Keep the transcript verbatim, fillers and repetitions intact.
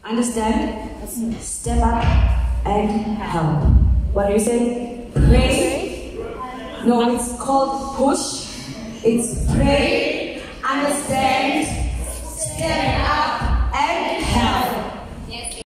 Understand? Step up and help. What do you say? Pray. No, it's called push. It's pray, understand,